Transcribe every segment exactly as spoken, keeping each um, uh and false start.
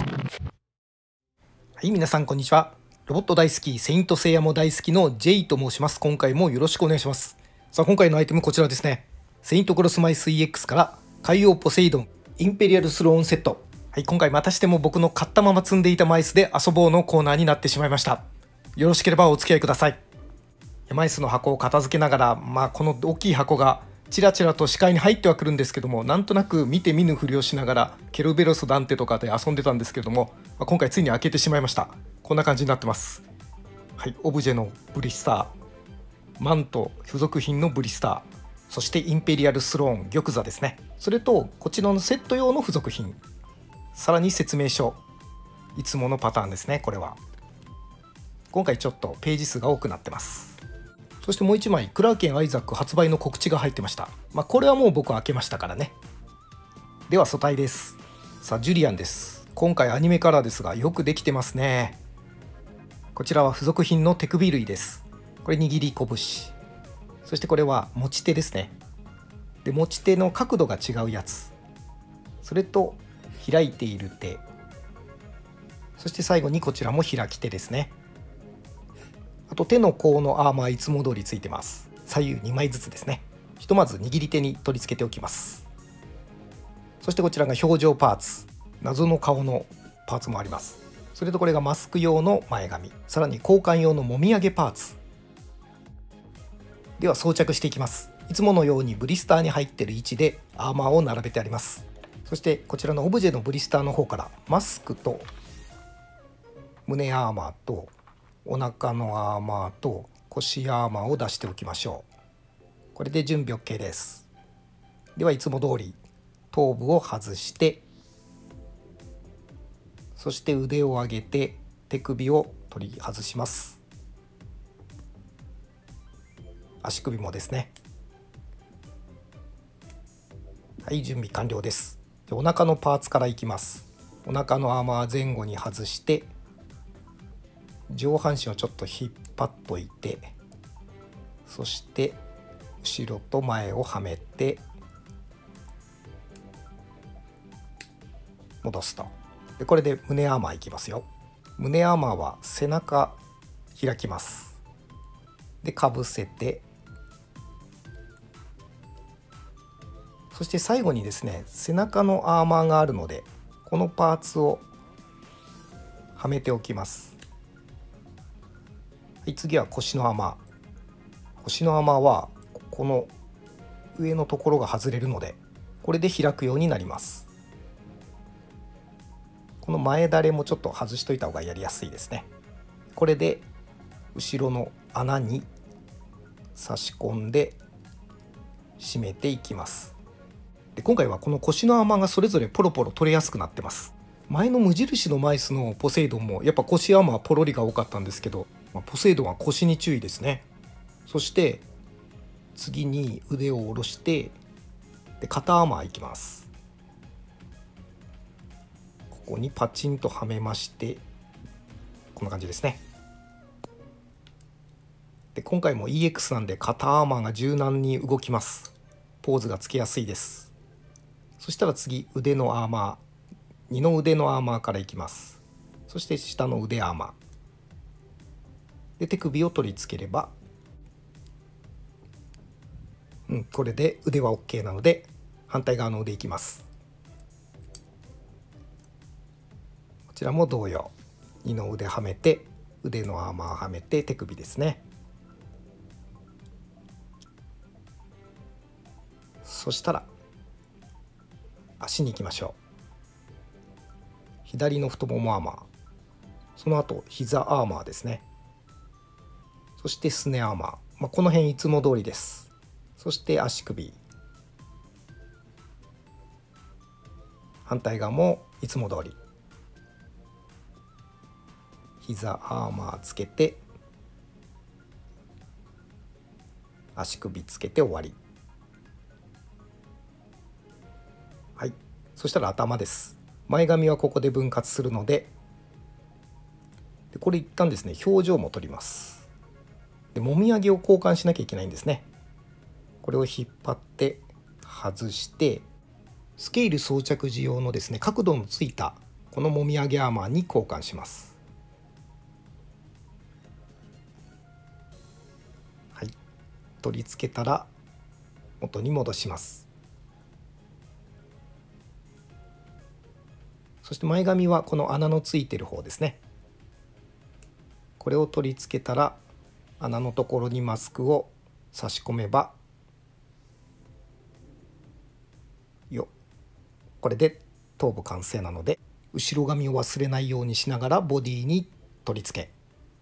はい、皆さんこんにちは。ロボット大好き、セイントセイヤも大好きの ジェイ と申します。今回もよろしくお願いします。さあ、今回のアイテムこちらですね。セイントクロスマイス イーエックス から海洋ポセイドンインペリアルスローンセット。はい、今回またしても僕の買ったまま積んでいたマイスで遊ぼうのコーナーになってしまいました。よろしければお付き合いください。マイスの箱を片付けながら、まあ、この大きい箱がちらちらと視界に入ってはくるんですけども、なんとなく見て見ぬふりをしながらケルベロスダンテとかで遊んでたんですけども、まあ、今回ついに開けてしまいました。こんな感じになってます。はい、オブジェのブリスター、マント付属品のブリスター、そしてインペリアルスローン玉座ですね。それとこちらのセット用の付属品、さらに説明書、いつものパターンですね。これは今回ちょっとページ数が多くなってます。そしてもういちまいクラーケンアイザック発売の告知が入ってました。まあ、これはもう僕は開けましたからね。では素体です。さあジュリアンです。今回アニメカラーですがよくできてますね。こちらは付属品の手首類です。これ握り拳、そしてこれは持ち手ですね。で持ち手の角度が違うやつ、それと開いている手、そして最後にこちらも開き手ですね。あと手の甲のアーマーいつも通りついてます。左右にまいずつですね。ひとまず握り手に取り付けておきます。そしてこちらが表情パーツ、謎の顔のパーツもあります。それとこれがマスク用の前髪、さらに交換用のもみあげパーツでは装着していきます。いつものようにブリスターに入っている位置でアーマーを並べてあります。そしてこちらのオブジェのブリスターの方からマスクと胸アーマーとお腹のアーマーと腰アーマーを出しておきましょう。これで準備 OK です。ではいつも通り頭部を外して、そして腕を上げて手首を取り外します。足首もですね。はい、準備完了です。でお腹のパーツからいきます。お腹のアーマー前後に外して、上半身をちょっと引っ張っといて、そして後ろと前をはめて戻すと。でこれで胸アーマーいきますよ。胸アーマーは背中開きます。でかぶせて、そして最後にですね、背中のアーマーがあるのでこのパーツをはめておきます。はい、次は腰のアーマー。腰のアーマーはこの上のところが外れるので、これで開くようになります。この前だれもちょっと外しといた方がやりやすいですね。これで後ろの穴に差し込んで締めていきます。で今回はこの腰のアーマーがそれぞれポロポロ取れやすくなってます。前の無印のマイスのポセイドンもやっぱ腰アーマーポロリが多かったんですけど、ポセイドンは腰に注意ですね。そして次に腕を下ろしてで肩アーマーいきます。ここにパチンとはめまして、こんな感じですね。で今回も イーエックス なんで肩アーマーが柔軟に動きます。ポーズがつけやすいです。そしたら次腕のアーマー、二の腕のアーマーからいきます。そして下の腕アーマーで手首を取り付ければ、うん、これで腕は OK なので反対側の腕いきます。こちらも同様、二の腕はめて腕のアーマーはめて手首ですね。そしたら足に行きましょう。左の太ももアーマー、その後膝アーマーですね。そしてすねアーマー、まあ、この辺いつも通りです。そして足首、反対側もいつも通り膝アーマーつけて足首つけて終わり。はい、そしたら頭です。前髪はここで分割するので、でこれ一旦ですね表情も取ります。でもみあげを交換しなきゃいけないんですね。これを引っ張って外して、スケール装着時用のですね角度のついたこのもみあげアーマーに交換します。はい、取り付けたら元に戻します。そして前髪はこの穴のついてる方ですね。これを取り付けたら穴のところにマスクを差し込めばよ、これで頭部完成なので、後ろ髪を忘れないようにしながらボディに取り付け、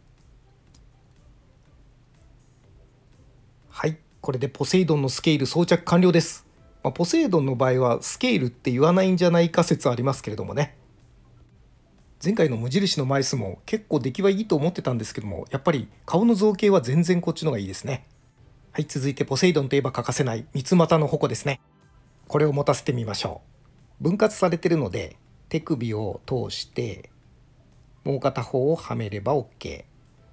はい、これでポセイドンのスケール装着完了です。まあ、ポセイドンの場合はスケールって言わないんじゃないか説ありますけれどもね。前回の無印のマイスも結構出来はいいと思ってたんですけども、やっぱり顔の造形は全然こっちの方がいいですね。はい、続いてポセイドンといえば欠かせない三つ股の矛ですね。これを持たせてみましょう。分割されてるので手首を通してもう片方をはめれば OK。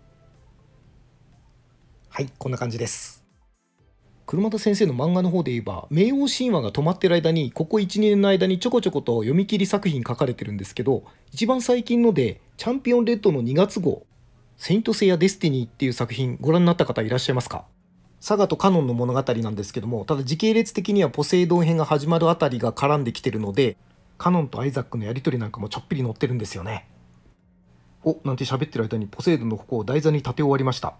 はい、こんな感じです。車田先生の漫画の方で言えば冥王神話が止まってる間にここいち、にねんの間にちょこちょこと読み切り作品書かれてるんですけど、一番最近のでチャンピオンレッドのにがつ号セイントセイヤデスティニーっていう作品ご覧になった方いらっしゃいますか？サガとカノンの物語なんですけども、ただ時系列的にはポセイドン編が始まるあたりが絡んできてるので、カノンとアイザックのやり取りなんかもちょっぴり載ってるんですよね。お、なんて喋ってる間にポセイドンの矛を台座に立て終わりました。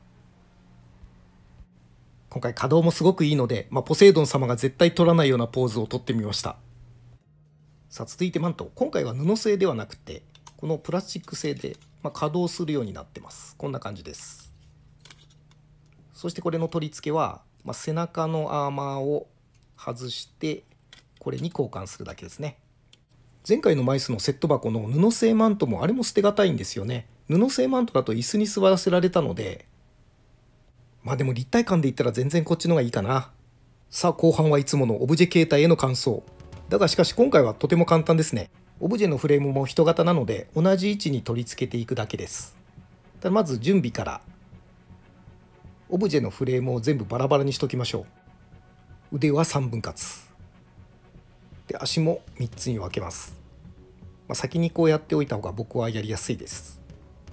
今回稼働もすごくいいので、まあ、ポセイドン様が絶対取らないようなポーズを取ってみました。さあ続いてマント、今回は布製ではなくてこのプラスチック製で、まあ、稼働するようになってます。こんな感じです。そしてこれの取り付けは、まあ、背中のアーマーを外してこれに交換するだけですね。前回のマイスのセット箱の布製マントもあれも捨てがたいんですよね。布製マントだと椅子に座らせられたので、まあでも立体感で言ったら全然こっちの方がいいかな。さあ後半はいつものオブジェ形態への感想。だがしかし今回はとても簡単ですね。オブジェのフレームも人型なので同じ位置に取り付けていくだけです。ただまず準備から、オブジェのフレームを全部バラバラにしときましょう。腕はさんぶん割で、足もみっつに分けます。まあ、先にこうやっておいた方が僕はやりやすいです。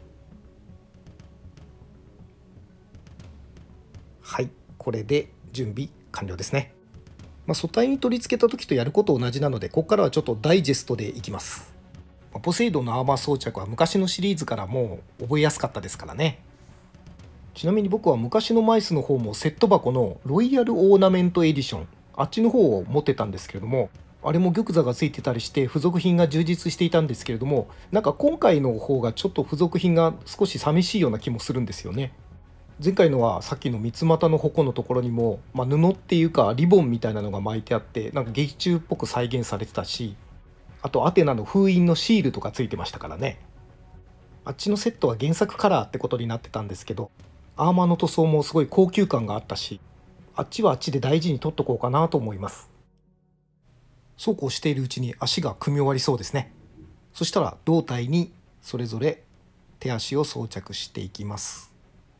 はい、これで準備完了ですね。まあ、素体に取り付けた時とやること同じなので、ここからはちょっとダイジェストでいきます。まあ、ポセイドンのアーマー装着は昔のシリーズからもう覚えやすかったですからね。ちなみに僕は昔のマイスの方もセット箱のロイヤルオーナメントエディション、あっちの方を持ってたんですけれども、あれも玉座がついてたりして付属品が充実していたんですけれども、なんか今回の方がちょっと付属品が少し寂しいような気もするんですよね。前回のはさっきの三つ股の矛のところにも、まあ、布っていうかリボンみたいなのが巻いてあって、なんか劇中っぽく再現されてたし、あとアテナの封印のシールとかついてましたからね。あっちのセットは原作カラーってことになってたんですけど、アーマーの塗装もすごい高級感があったし、あっちはあっちで大事に取っとこうかなと思います。そうこうしているうちに足が組み終わりそうですね。そしたら胴体にそれぞれ手足を装着していきます。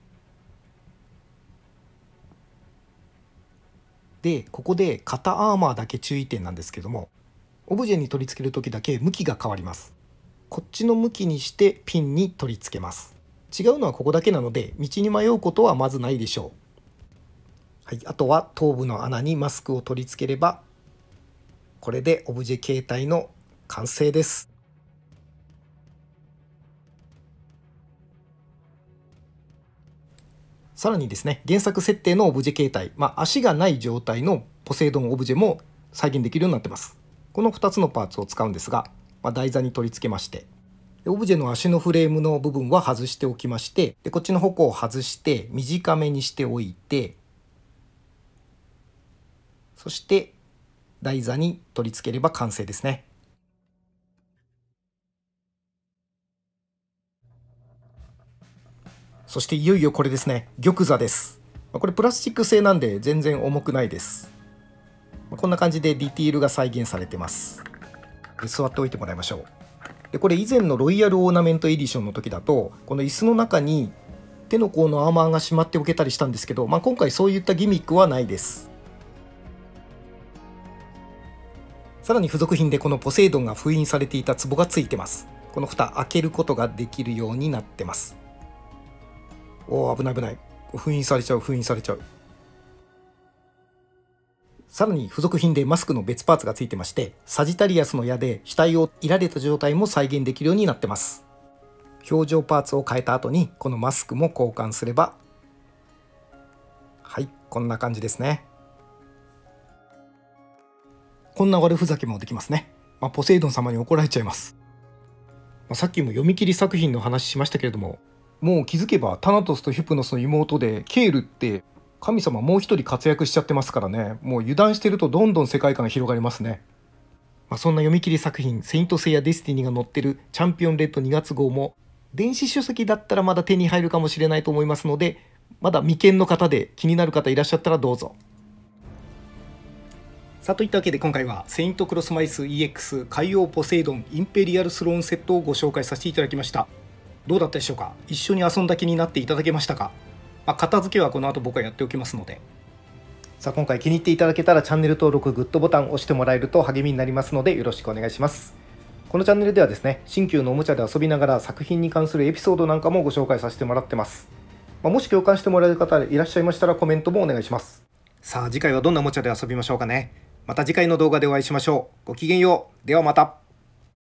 で、ここで肩アーマーだけ注意点なんですけども、オブジェに取り付ける時だけ向きが変わります。こっちの向きにしてピンに取り付けます。違うのはここだけなので、道に迷うことはまずないでしょう。はい、あとは頭部の穴にマスクを取り付ければ、これでオブジェ形態の完成です。さらにですね、原作設定のオブジェ形態、まあ、足がない状態のポセイドンオブジェも再現できるようになってます。このふたつのパーツを使うんですが、まあ、台座に取り付けまして、オブジェの足のフレームの部分は外しておきまして、でこっちの矛を外して短めにしておいて、そして台座に取り付ければ完成ですね。そしていよいよこれですね、玉座です。これプラスチック製なんで全然重くないです。こんな感じでディティールが再現されてます。で座っておいてもらいましょう。でこれ以前のロイヤルオーナメントエディションの時だと、この椅子の中に手の甲のアーマーがしまっておけたりしたんですけど、まあ、今回そういったギミックはないです。 さらに付属品でこのポセイドンが封印されていた壺がついてます。この蓋開けることができるようになってます。おお、危ない危ない。封印されちゃう封印されちゃう。さらに付属品でマスクの別パーツがついてまして、サジタリアスの矢で額をいられた状態も再現できるようになってます。表情パーツを変えた後にこのマスクも交換すれば、はい、こんな感じですね。こんな悪ふざけもできますね。まあ、ポセイドン様に怒られちゃいます。まあ、さっきも読み切り作品の話しましたけれども、もう気づけばタナトスとヒプノスの妹でケールって神様もう一人活躍しちゃってますからね。もう油断してるとどんどん世界観が広がりますね。まあ、そんな読み切り作品「セイントセイヤデスティニー」が載ってるチャンピオンレッドにがつ号も電子書籍だったらまだ手に入るかもしれないと思いますので、まだ未見の方で気になる方いらっしゃったらどうぞ。さあといったわけで今回はセイントクロスマイス イーエックス 海王ポセイドンインペリアルスローンセットをご紹介させていただきました。どうだったでしょうか。一緒に遊んだ気になっていただけましたか。まあ、片付けはこの後僕はやっておきますので。さあ今回気に入っていただけたらチャンネル登録、グッドボタンを押してもらえると励みになりますのでよろしくお願いします。このチャンネルではですね、新旧のおもちゃで遊びながら作品に関するエピソードなんかもご紹介させてもらってます。まあ、もし共感してもらえる方いらっしゃいましたらコメントもお願いします。さあ次回はどんなおもちゃで遊びましょうかね。また次回の動画でお会いしましょう。ごきげんよう。ではまた。